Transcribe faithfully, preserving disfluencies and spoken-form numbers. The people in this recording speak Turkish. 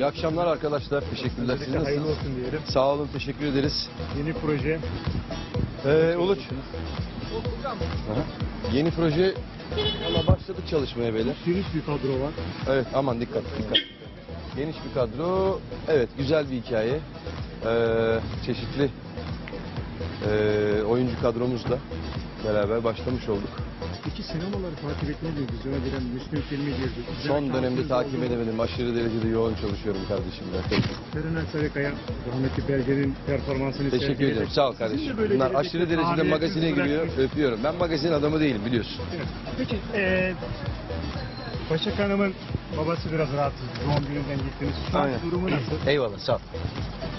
İyi akşamlar arkadaşlar. Teşekkürler. Siz Hayırlı nasılsınız? olsun diyelim. Sağ olun. Teşekkür ederiz. Yeni proje. Ee, Uluç. Aha. Yeni proje. Valla başladık çalışmaya beyler. Geniş bir kadro var. Evet, aman dikkat dikkat. Geniş bir kadro. Evet, güzel bir hikaye. Ee, çeşitli ee, oyuncu kadromuzla beraber başlamış olduk. İki sinemaları takip etmediğiniz vizyona giren Müslüm filmi girdi. Son dönemde takip edemedim. Aşırı derecede yoğun çalışıyorum kardeşimle. Serenay Sarıkaya, rahmetli Belge'nin performansını Teşekkür sergiledi. ederim. Sağ ol Sizin de kardeşim. böyle Bunlar gelecekte aşırı derecede faaliyetinizi magazine giriyor. bırakmış. Öpüyorum. Ben magazin adamı değilim biliyorsun. Evet. Peki, ee, Başak Hanım'ın babası biraz rahatsız. Doğum gününden gittiniz. Şu an Aynen. durumu nasıl? Eyvallah, sağ ol.